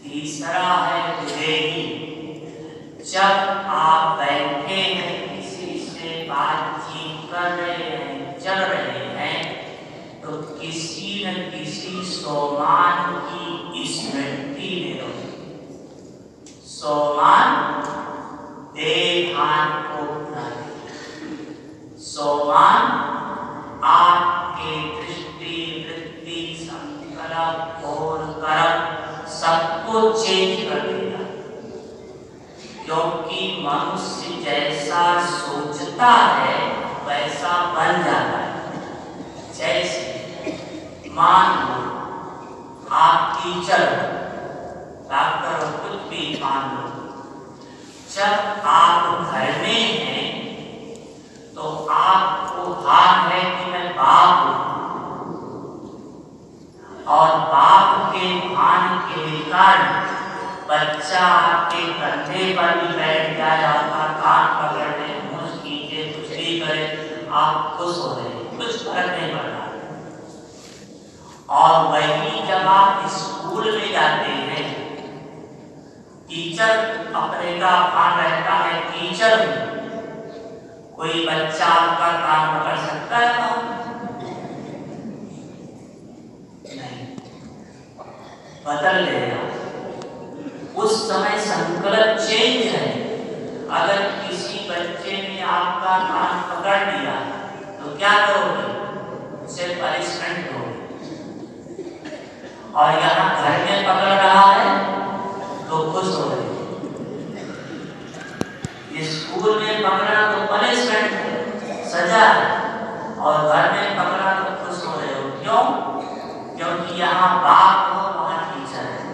तीसरा है विवेकी। जब आप बैठे हैं, किसी से बातचीत कर रहे हैं, चल रहे हैं, तो किसी न किसी सोमान की स्मृति में रहो। सोमान देहान को सोमान आपके दृष्टि, वृत्ति, संकल्प और कर्म सबको चेंज कर देगा, क्योंकि मनुष्य जैसा सोचता है वैसा बन जाता है। जैसे मान लो आप टीचर, डॉक्टर, कुछ भी मान लो, जब आप घर में हैं तो आपको भान है कि मैं बाप हूं, और बाप के भान के कारण बच्चा आपके कंधे पर भी बैठ जाए, आपका कान पकड़ ले, मुंह खींचे, कुछ भी करे, आप खुश हो रहे, कुछ फर्क नहीं पड़ रहा। और वही जब आप स्कूल में जाते हैं, टीचर अपने का भान रहता है, टीचर कोई बच्चा आपका कान पकड़ सकता है ना? नहीं, बदल लेगा। उस समय संकल्प चेंज है। अगर किसी बच्चे ने आपका कान पकड़ लिया तो क्या करोगे? उसे पनिशमेंट दोगे। और यहाँ घर में पकड़ रहा है तो खुश हो रहे, स्कूल में पकड़ा तो पनिशमेंट है, सजा है, और घर में पकड़ा तो खुश हो रहे हो। क्यों? क्योंकि यहाँ बाप हो, वहाँ टीचर है।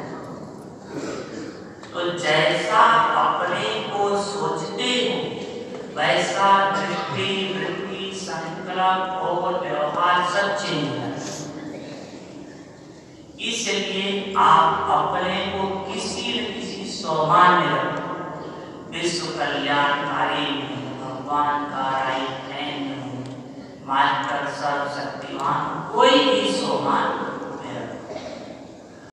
तो जैसा अपने को सोचते हो वैसा दृष्टि, वृत्ति, संकल्प और व्यवहार सब चेंज है। इसलिए आप अपने को किसी न किसी सोमान में रखो। विश्व कल्याणकारी भगवान का राइट हैंड, मास्टर सर्वशक्तिमान, कोई भी सोमान